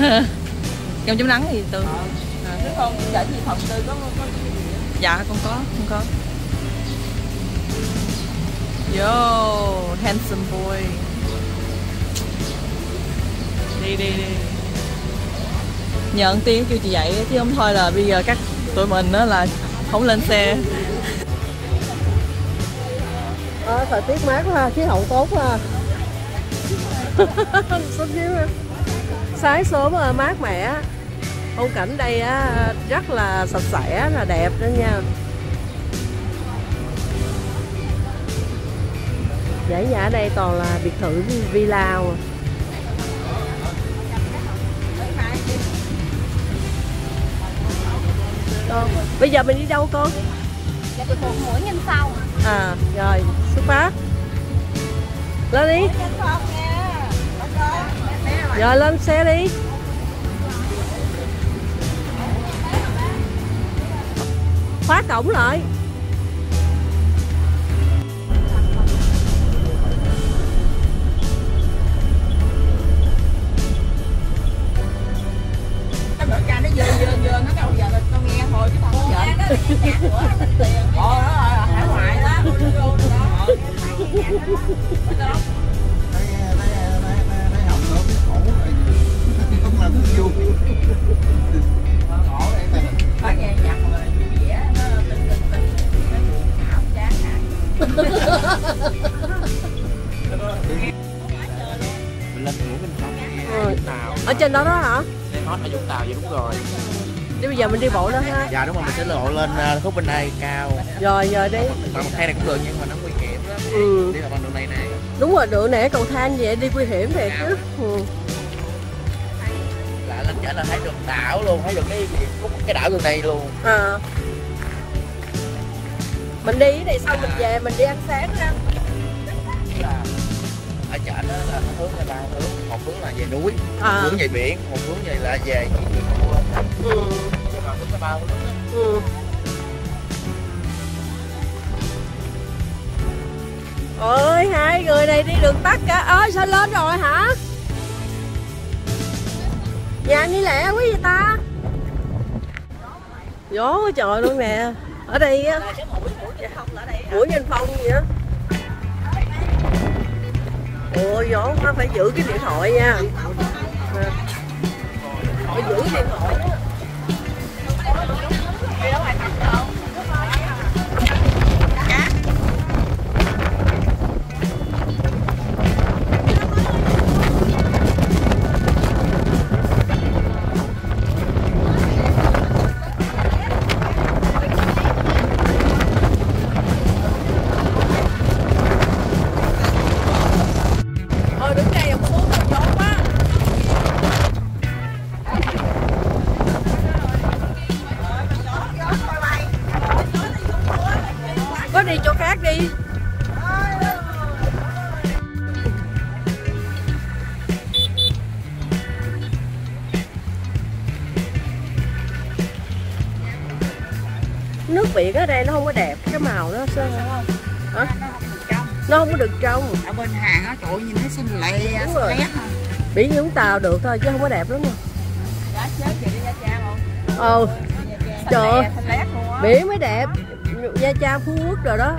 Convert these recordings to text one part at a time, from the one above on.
Kem chống nắng thì Tư. Nếu không để gì phòng Tư có Dạ con có. Yo, handsome boy. Đi. Nhận tiếng kêu chị dậy chứ không thôi là bây giờ các tụi mình đó là không lên xe. Thời tiết mát quá, khí hậu tốt quá. Sáng sớm mát mẻ. Phong cảnh đây rất là sạch sẽ, là đẹp đó nha. Dãy nhà ở đây toàn là biệt thự villa. Bây giờ mình đi đâu con? Dạ từ Phường Mũi Nhân sau. Rồi xuất phát. Lên đi. Rồi lên xe đi. Khóa cổng lại. Hải ngoại đó. Mình lên Mũi Minh Phong Vũng Tàu. Ở trên đó đó hả? Hot ở Vũng Tàu vậy đúng rồi. Đi bây giờ mình đi bộ đó ha. Dạ đúng rồi, mình sẽ lộ lên khúc bên đây cao. Rồi đi. Bằng một thang này cũng được nhưng mà nó nguy hiểm lắm. Đi là bằng đường này nè. Đúng rồi, đường này cầu thang vậy đi nguy hiểm thiệt chứ. Là lên trở là thấy được đảo luôn, thấy được cái đảo gần đây luôn. Mình đi cái này xong mình về mình đi ăn sáng ha. Ở chợ đó là nó hướng là ba hướng, một hướng là về núi, một hướng về biển, một hướng về là về ba hướng. Ôi hai người này đi đường tắt cả. Ơi sao lên rồi hả? Nhà anh đi lẹ quá vậy ta. Gió quá trời luôn nè. Ở đây á. Mũi Nhân Phong gì đó. Ôi gió quá, phải giữ cái điện thoại nha. Phải giữ cái điện thoại đó. Đi chỗ khác đi. Nước biển ở đây nó không có đẹp, cái màu nó sơn không? Hả? Nó không có được trong. Ở bên hàng á, trời nhìn thấy xinh lẹ. Đúng rồi. Biển Vũng Tàu được thôi chứ không có đẹp lắm rồi. Trời ơi, biển mới đẹp. Nha Trang, Phú Quốc rồi đó.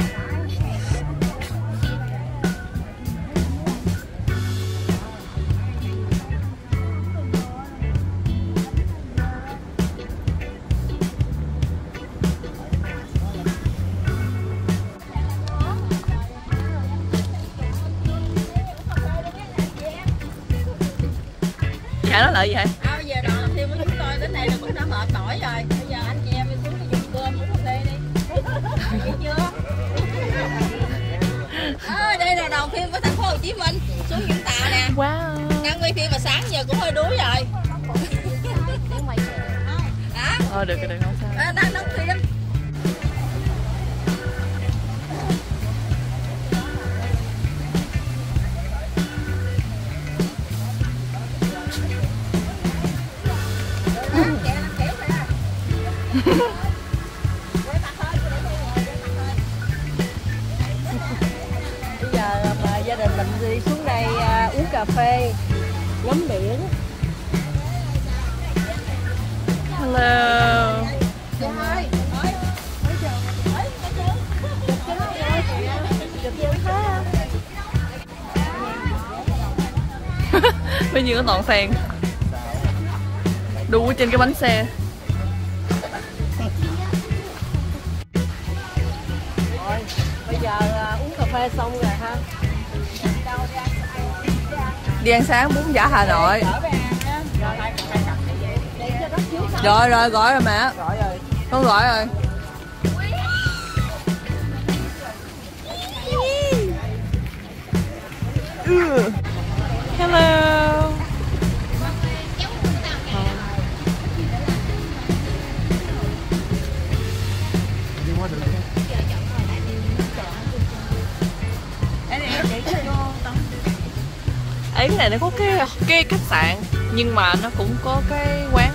Dạ nó lợi gì hả? Bây giờ đoàn làm phim của chúng tôi đến đây là cũng đã mệt mỏi rồi. Bây giờ anh chị em đi xuống đi dùng cơm uống cà phê đi. Nghe chưa? Đây là đoàn phim của thành phố Hồ Chí Minh, xuống Vũng Tàu nè. Wow. Đang quay phim mà sáng giờ cũng hơi đuối rồi. Được không sao. Đang đóng phim. Bây giờ mà gia đình mình đi xuống đây uống cà phê, ngắm biển. Hello. Bây giờ có toàn sen đu trên cái bánh xe. Rồi, bây giờ uống cà phê xong rồi ha. Đi ăn sáng bún chả Hà Nội. Rồi rồi gọi rồi mẹ. Gọi rồi. Con gọi rồi. Hello. Ấy cái này nó có cái khách sạn nhưng mà nó cũng có cái quán.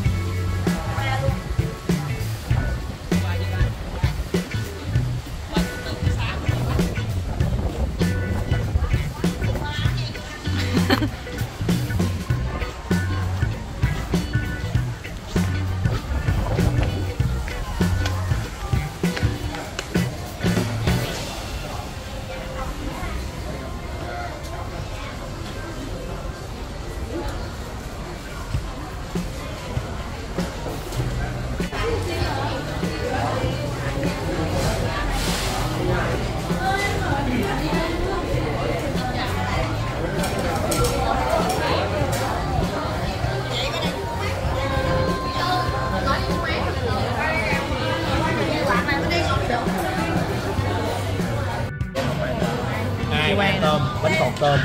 Tôm, bánh cột tôm.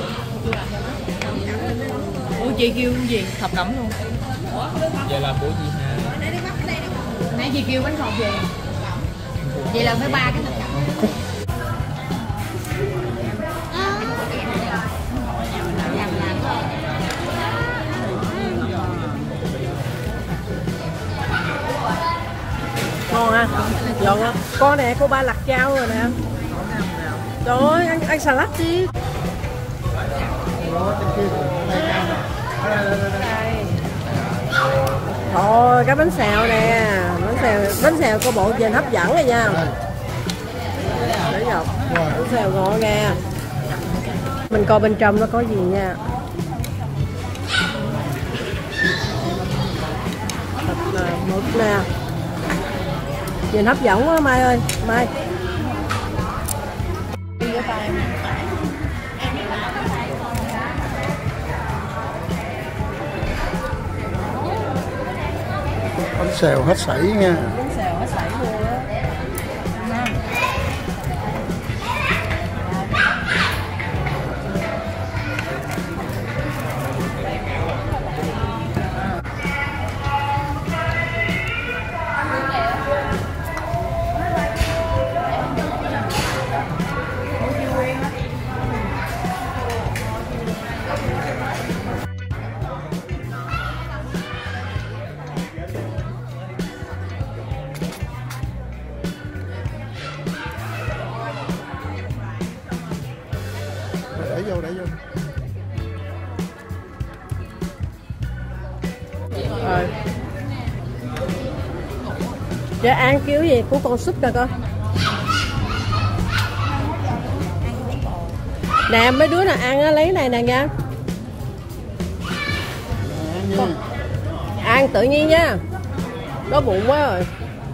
Ủa chị kêu cái gì? Thập cẩm luôn. Vậy là bữa gì ha? Nãy chị kêu bánh cột gì? Vậy là phải 3 cái thập cẩm. Ngon ha. Giòn ha. Con nè, cô ba lặt chao rồi nè. Trời ơi, ăn salad đi. Thôi, cái bánh xèo nè, bánh xèo có bộ nhìn hấp dẫn rồi nha. Để dọc, bánh xèo ngon nha. Mình coi bên trong nó có gì nha. Thịt nè, mực nè. Nhìn hấp dẫn quá Mai ơi, Mai. Bánh xèo hết sảy nha. Bánh xèo hết sảy luôn á. Để vô. Rồi. Dạ ăn kiểu gì của con súp coi coi. Nè mấy đứa nào ăn á lấy này nè nha. Ăn tự nhiên nha. Đói bụng quá rồi.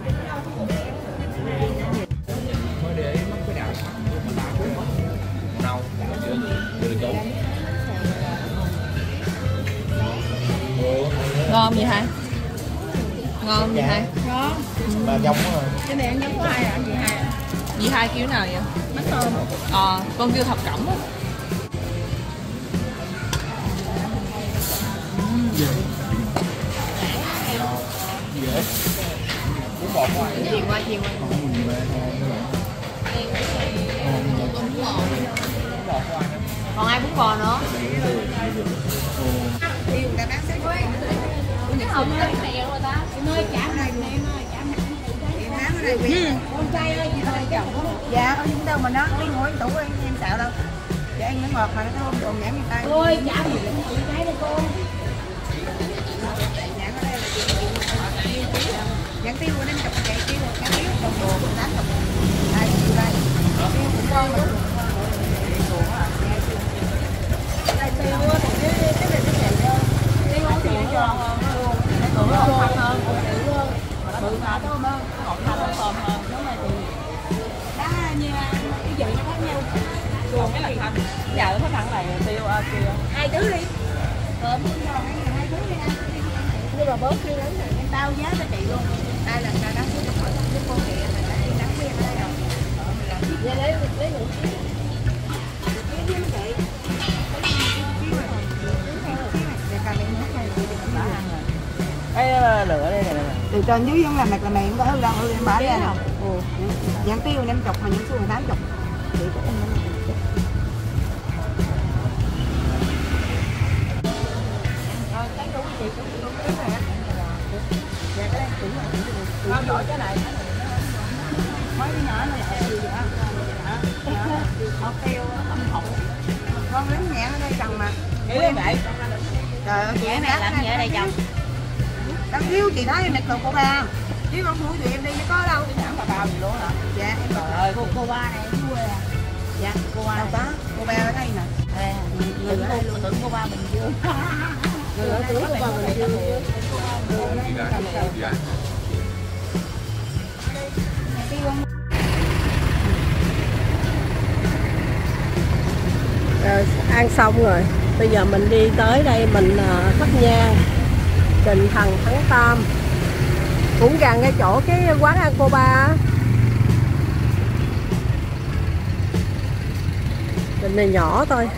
Ngon gì hả? Ngon gì hả? Ngon. Bà giống quá rồi. Cái này ăn giống của ai à? Chị Hai. Dì Hai kêu nào vậy? Bánh tôm. Con kêu thập cẩm á. Chiên qua. Còn ai bún bò nữa? Đi người ta bán sách quay. Không cái này rồi ta. Em ơi chả này nè em ơi, chả này. Em bán ở đây. Con trai ơi chị ơi chồng. Dạ, không đâu mà nó đi ngồi tủ em sợ đâu. Dạ anh nó ngọt mà nó thơm đồ nhãn người ta. Ôi chả gì con trai đây cô. Nhãn ở đây là chị Nhãn tiêu nên chục vậy tiêu, nhãn tiêu đồng hồ 80. Đây tiêu đây. Tiêu cũng ngon mà. Đây tiêu thì cái này cái này tiêu không thì cho nó ngon hơn. Bự mà đó mà ngọt hơn còn hơn nó mà thì đá như cái gì nó khác nhau. Còn cái là thành giờ nó thằng này tiêu kia. Hai thứ đi. Cơm hai thứ đi ăn. Nhưng mà bớt kia lắm này. Tao giá cho chị luôn. Đây là trà đắng của cái cô kìa là đã đi đắng kia ở đây rồi. Vậy lấy đủ xíu. Cái gì vậy? Cái lửa đây này. Từ trên dưới vẫn làm mệt là mày không có hư đâu, hư em bỏ ra nè. Nhãn tiêu 50 mà nhãn xương 80. Chị có ăn không? Cái đủ chị cũng cái này. Dạ cái này cũng là đổi cái này. Mấy cái nhỏ này là gì hả? Hột tiêu âm hậu. Con lính nhãn ở đây trồng mà. Vậy vậy. Trời ơi, cái này làm gì ở đây trồng? Đang thiếu chị thấy em đặt đồ cô ba. Chứ con mũi tụi em đi có đâu. Bà bao gì luôn hả? Dạ em trời ơi, cô ba này ở quê à. Dạ, cô ba đâu có. Cô ba ở đây nè. À, người ở đây luôn tưởng cô ba Bình Dương. Người ở tưởng cô ba Bình Dương. Rồi, ăn xong rồi. Bây giờ mình đi tới đây mình thắp nhang Trình Thần Thắng Tam, cũng gần cái chỗ cái quán ăn cô ba. Đình này nhỏ thôi.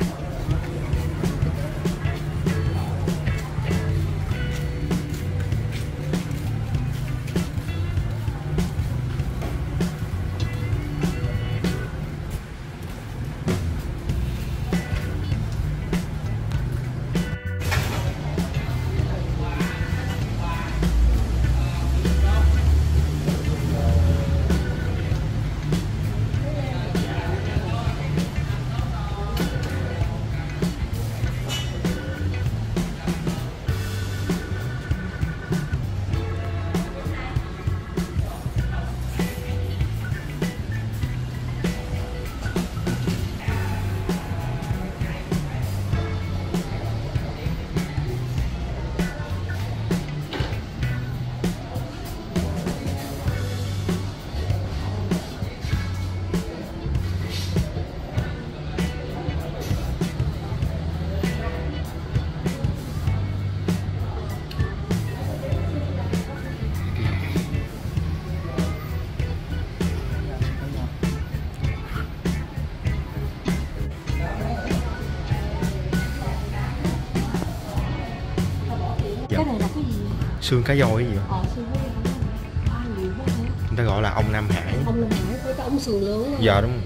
Cái này là cái gì? Xương cá voi cái gì? Xương cá voi. Người ta gọi là ông Nam Hải. Ông Nam Hải với cái ống sườn lớn. Dạ đúng.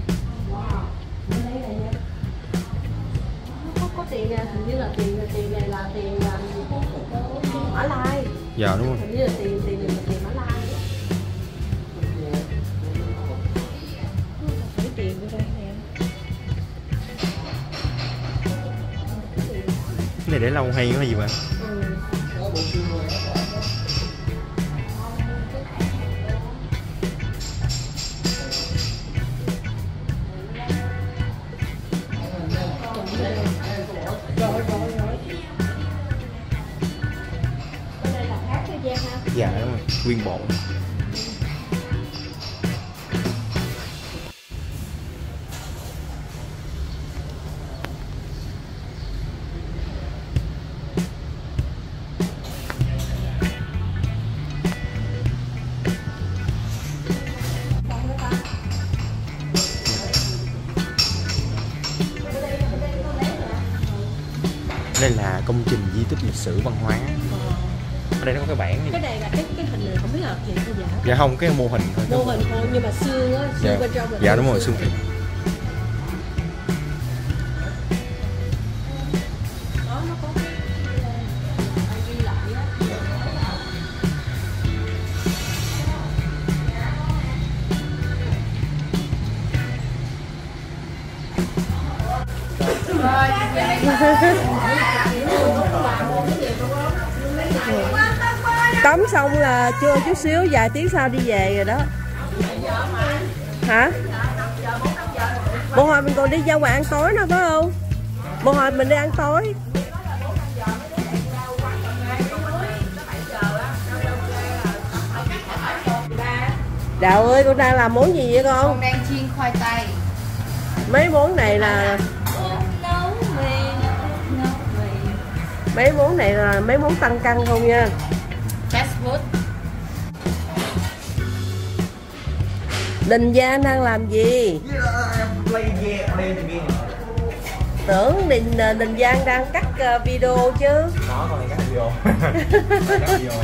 Có tiền nè, hình như là tiền này là tiền Mã Lai. Dạ đúng rồi. Hình như là tiền này là tiền Mã Lai. Cái tiền của đây nè. Cái này để lâu hay quá gì mà. Dạ đúng rồi, nguyên bộ. Đây là công trình di tích lịch sử văn hóa. Ở đây nó có cái bảng này. Cái này là cái hình này không biết là thiệt hay giả. Dạ không, cái mô hình thôi. Mô hình thôi nhưng mà xương á, xương dạ. Bên trong là dạ đúng rồi, xương thịt. Đó nó có cái ghi lại á. Tắm xong là chưa chút xíu, vài tiếng sau đi về rồi đó. Hả? Một hồi mình còn đi ra ngoài ăn tối nữa phải không? Một hồi mình đi ăn tối. Đạo ơi, con đang làm món gì vậy con? Con đang chiên khoai tây. Mấy món này là mấy món này là mấy món tăng cân không nha. Fast food. Đình Giang đang làm gì? Tưởng Đình Giang đang cắt video chứ. Nó còn cắt video. Cắt video.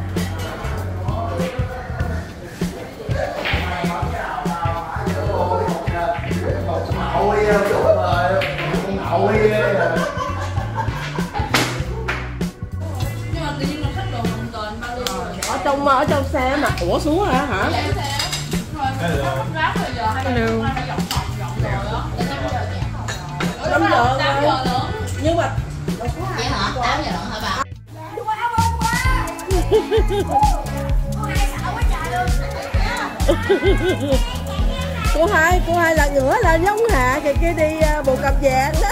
Nhưng mà tự nhiên nó xách đồ đồng tiền bao nhiêu Ở trong xe mà. Ủa xuống hả? rồi rác rồi giờ hay là dọn phòng dọn đồ đó. 5 giờ 8 giờ nữa. Nhưng mà Vậy hả? 8 giờ nữa hả bà? cô hai là ngửa là giống Hạ kìa, kia đi bộ cặp vàng đó.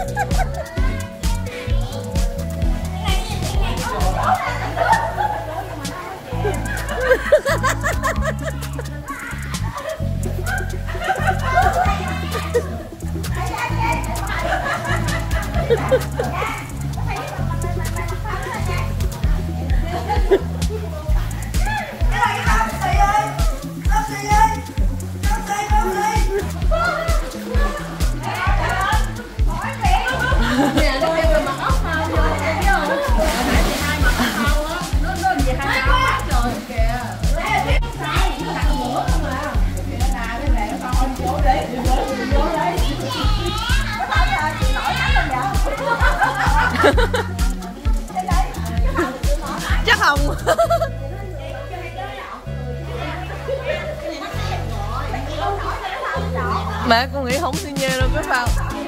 Chắc không. Mẹ con nghĩ không xi nhê đâu cái phao.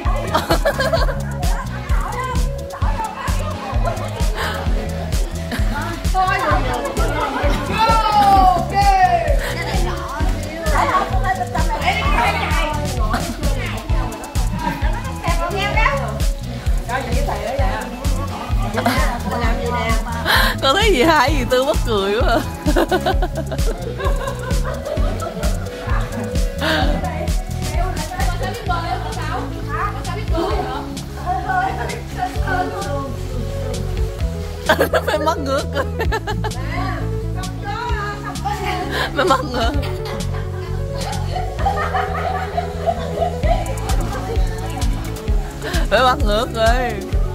Con thấy gì hay gì Tư mắc cười quá à. Mày mắc ngược rồi. Mày mắc ngược. Mày mắc ngược rồi.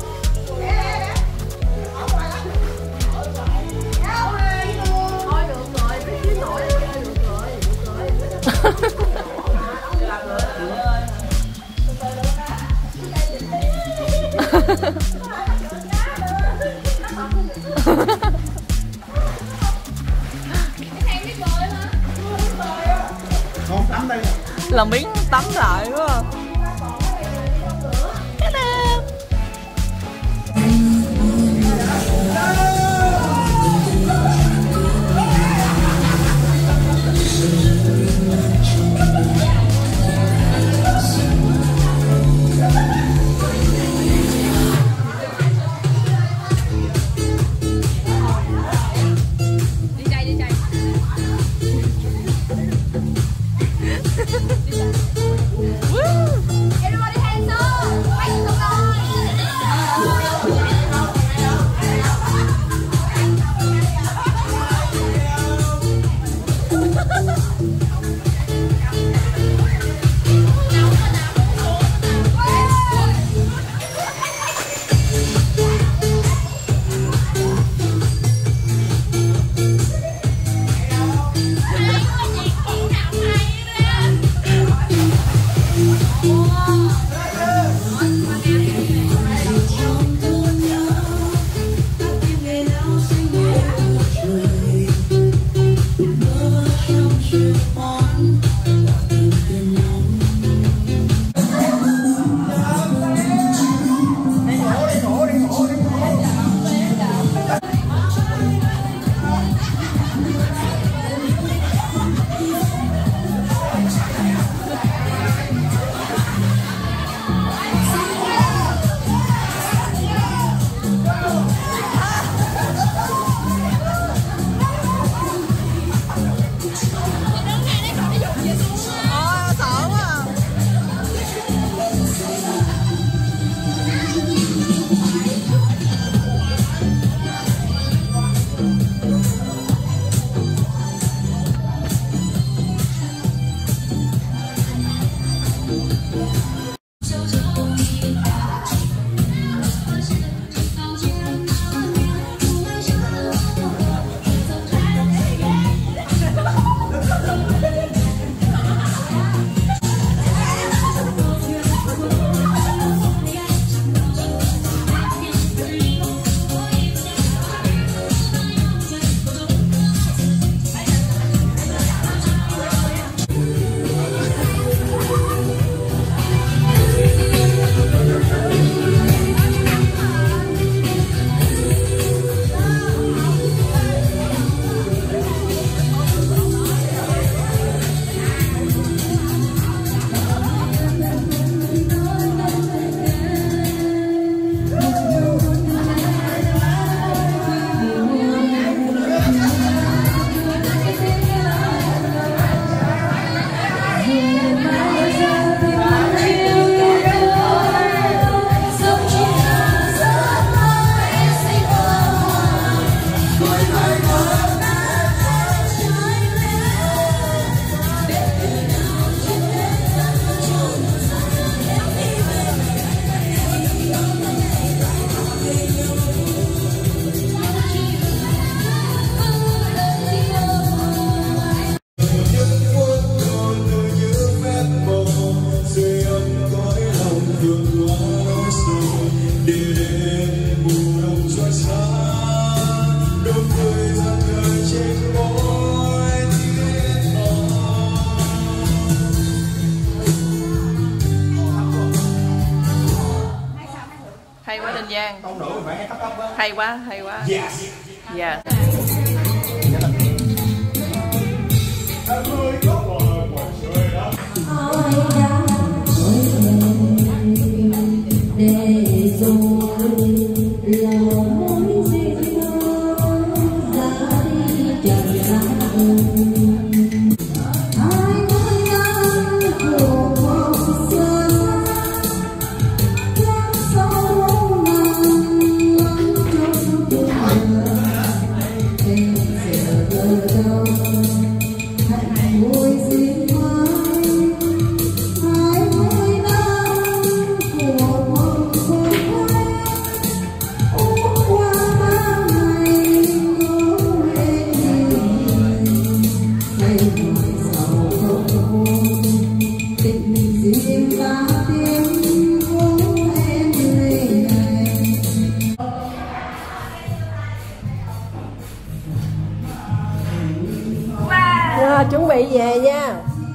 Làm miếng tắm lại quá à. on Giang. Hay quá, hay quá. Dạ. Chuẩn bị về nha.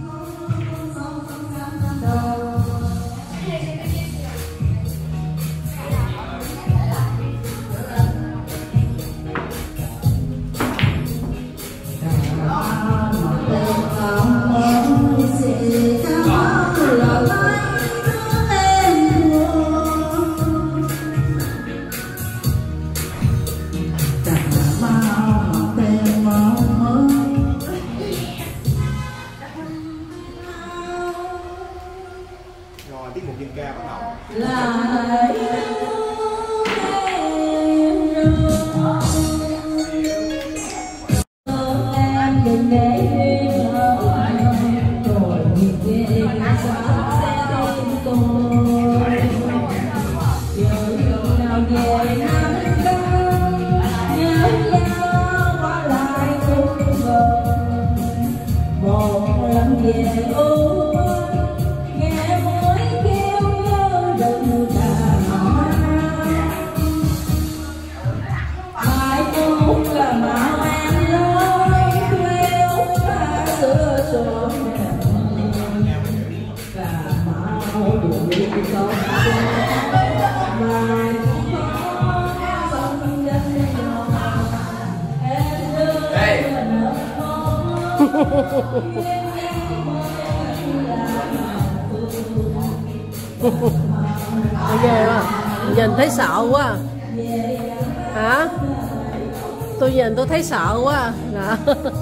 Ghê quá, nhìn thấy sợ quá. Hả? Tôi nhìn tôi thấy sợ quá. Đó.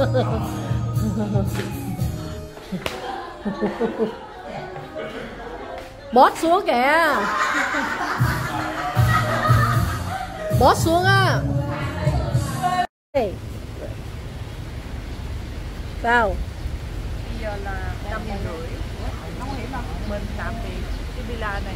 Bót xuống kìa. Bót xuống á. Sao? Bây giờ là 5:30. Mình tạm biệt cái villa này.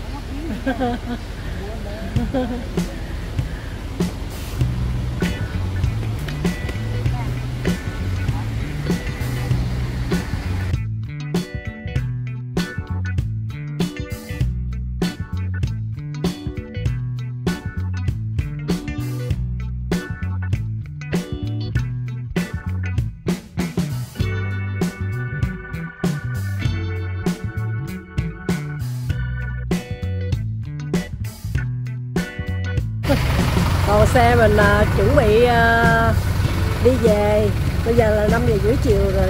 Còn xe mình chuẩn bị đi về. Bây giờ là 5:30 chiều rồi.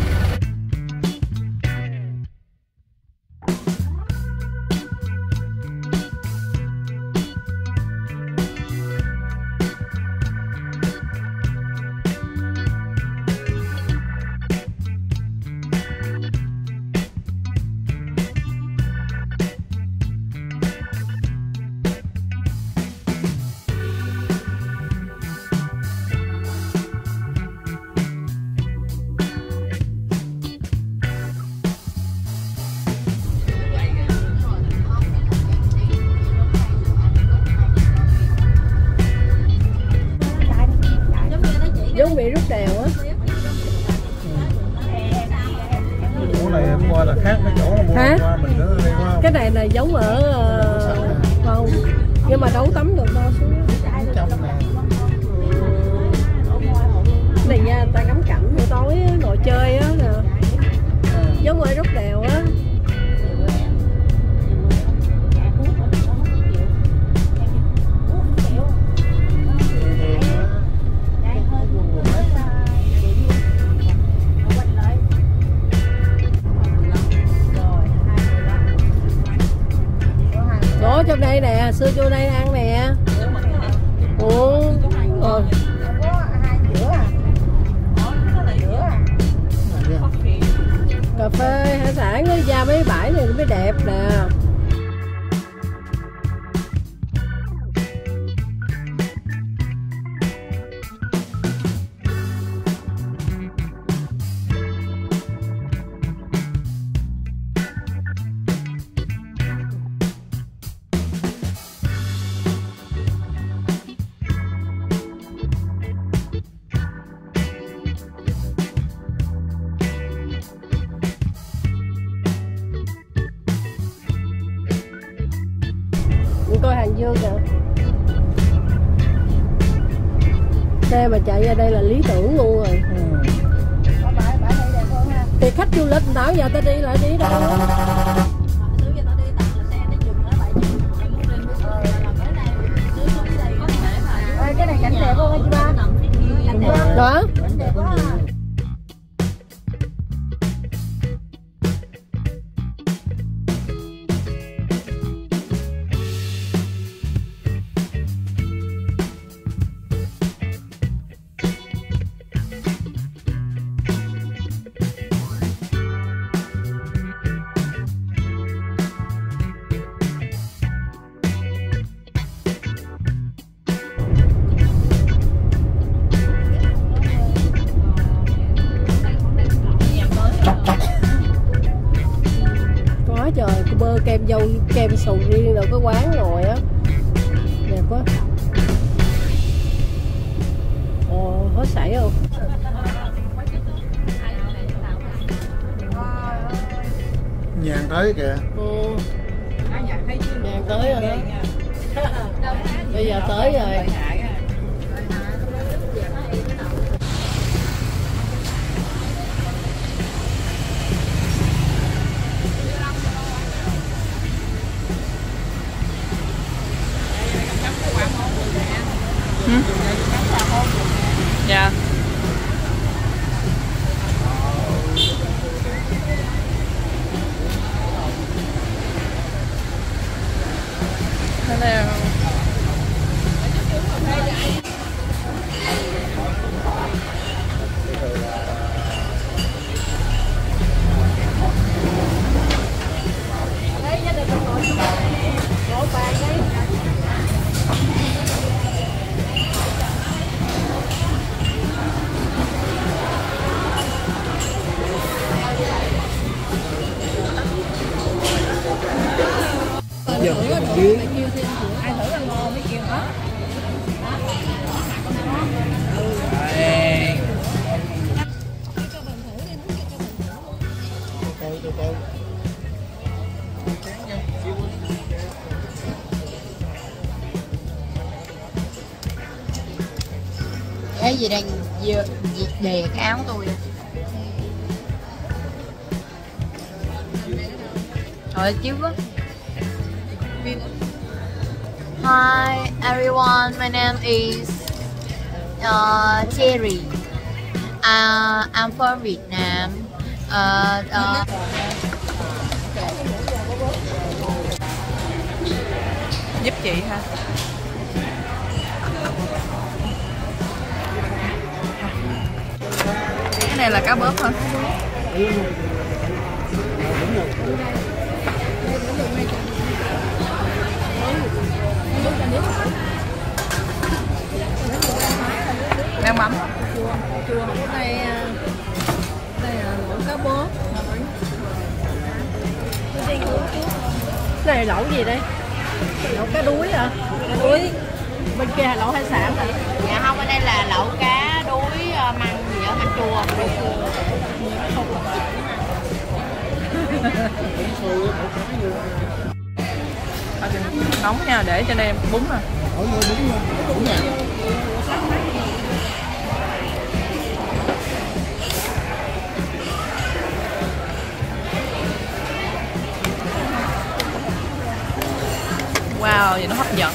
Giống bị rút đèo á. Chỗ này em qua là khác mấy chỗ mua qua mình nữa đi qua. Cái này là giống ở không, nhưng mà đâu tắm được đâu xuống. Này nha, người ta ngắm cảnh buổi tối á, ngồi chơi á nè. Giống ở rút đèo á. trong đây nè, xưa vô đây ăn nè. Ủa, rồi. Cà phê hải sản nó ra mấy bãi này mới đẹp nè. Coi hàng dương kìa. Xe mà chạy ra đây là lý tưởng luôn rồi. Thì khách du lịch đảo giờ ta đi lại đi đâu. Cái này cảnh đẹp không chị ba? Đó. Trời, cô bơ kem dâu, kem sầu riêng rồi có quán rồi á. Đẹp quá. Ồ, hết sảy không? Nhàn tới kìa. Ừ. Nhàn tới rồi đó. Bây giờ tới rồi. Dạ. Hello. Đấy, gia đình mình ngồi chung ngồi bàn đấy. Ai thử ăn ngon mới kêu đó. Cái gì đang đè cái áo tôi vậy? Trời chiếu quá. Hi everyone, my name is Cherry. I'm from Vietnam. Giúp chị ha. Cái này là cá bớp hả? Đang mắm. Chua. Đây là lẩu cá bớp. Cái này lẩu gì đây? Lẩu cá đuối hả? Cá đuối. Bên kia là lẩu hải sản hả? Dạ không, ở đây là lẩu cá đuối măng gì ở măng chua. Nóng nha, để cho đây bún nè. Bún nè. Wow, vậy nó hấp dẫn.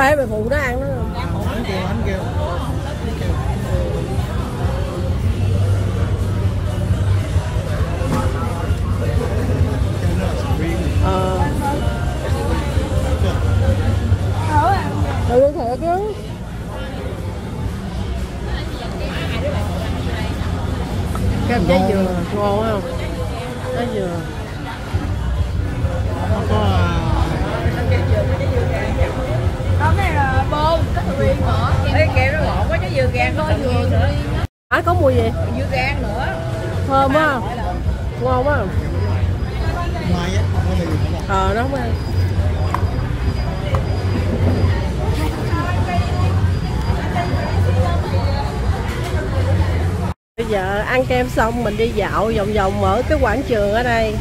Ê mày phụ nó ăn nó. Anh kêu. Được thiệt chứ. Kem trái dừa ngon không? Trái dừa. Có cái là bơ, cái sầu riêng nữa. Cái kẹo nó ngọt quá, trái dừa gan có dừa nữa. Có mùi gì? Dừa gan nữa. Thơm quá. Ngon quá. Mai á, nó không ăn. Bây giờ ăn kem xong mình đi dạo vòng vòng ở cái quảng trường ở đây.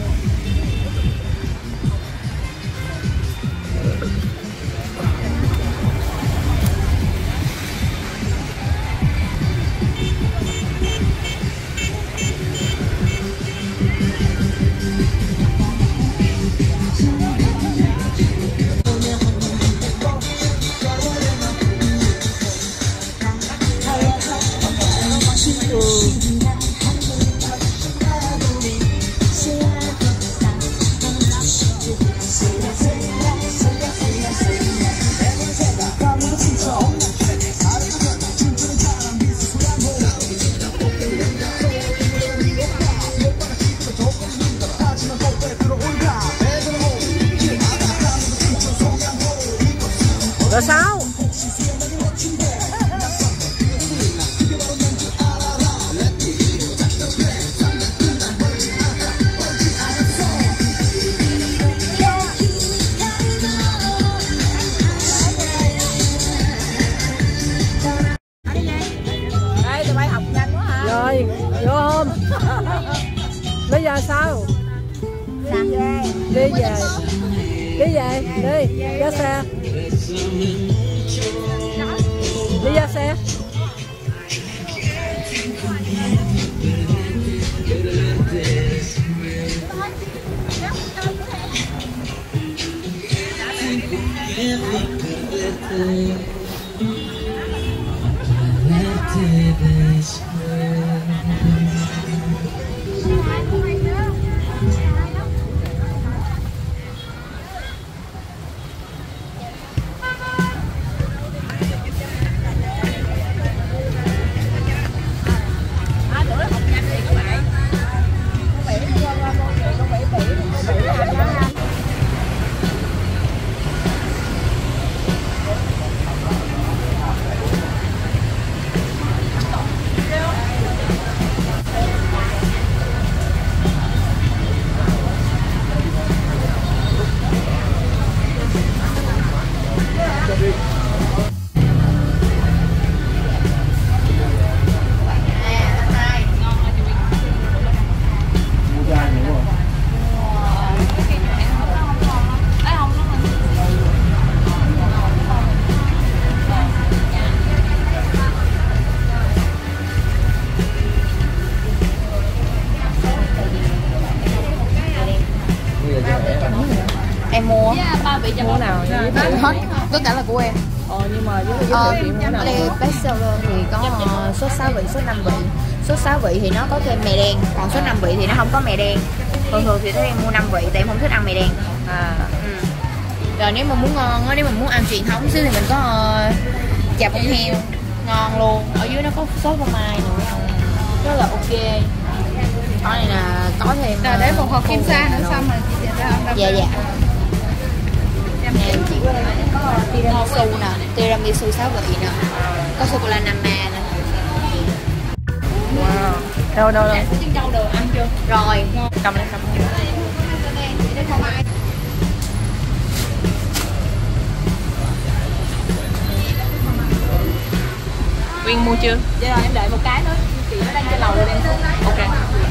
Rồi sao? Đây tụi bay học nhanh quá hả? Rồi, vô không? Bây giờ sao? Đi về. Đi về, đi, ra xe. Đi ra xe. Em mua. Ba vị cho món nào? Hết tất cả là của em. Nhưng mà giới thiệu món nào? Ở đây bestseller thì có sốt 6 vị, sốt 5 vị. Sốt 6 vị thì nó có thêm mè đen, còn sốt 5 vị thì nó không có mè đen. Thường thường thì em mua 5 vị tại em không thích ăn mè đen. Rồi nếu mà muốn ngon á, nếu mà muốn ăn truyền thống xíu thì mình có chả bông heo ngon luôn. Ở dưới nó có sốt phô mai nữa, rất là ok. Có này là có thêm để một hộp kim sa nữa xong rồi chị sẽ ra ăn. Dạ dạ. Nè chị có tiramisu nè, tiramisu 6 vị nè, có sô cô la Nama nè. Wow. Đâu. Trân châu được ăn chưa? Rồi, Cầm lên. Quyên mua chưa? Dạ rồi em đợi một cái nữa. Chị nó đang trên lầu rồi em. Ok.